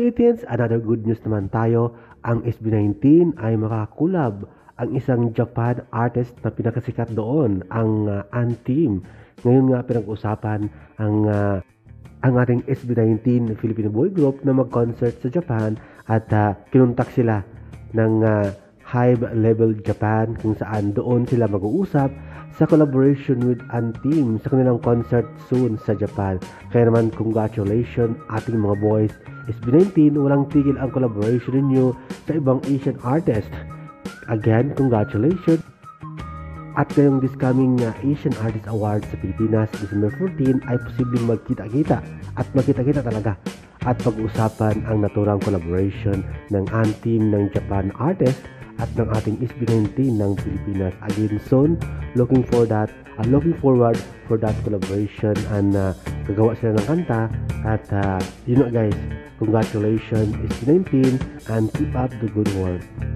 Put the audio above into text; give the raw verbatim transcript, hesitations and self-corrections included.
Philippines, another good news naman tayo. Ang S B nineteen ay makakulab ang isang Japan artist na pinakasikat doon, ang uh, Antim. Ngayon nga pinag-usapan ang uh, ang ating S B nineteen Filipino boy group na mag-concert sa Japan at uh, kinuntak sila ng uh, Hive Level Japan kung saan doon sila mag-uusap sa collaboration with Antim sa kanilang concert soon sa Japan. Kaya naman congratulations ating mga boys S B nineteen, walang tigil ang collaboration ninyo sa ibang Asian artist. Again, congratulations. At ngayong this coming uh, Asian Artist Awards sa Pilipinas, December fourteenth, ay posibleng magkita-kita at magkita-kita talaga at pag-usapan ang naturang collaboration ng Antim ng Japan artist at ng ating S B nineteen ng Pilipinas. Again, soon, looking for that, uh, looking forward for that collaboration and uh, gagawa sila ng kanta at uh, you know guys, congratulations S B nineteen and keep up the good work.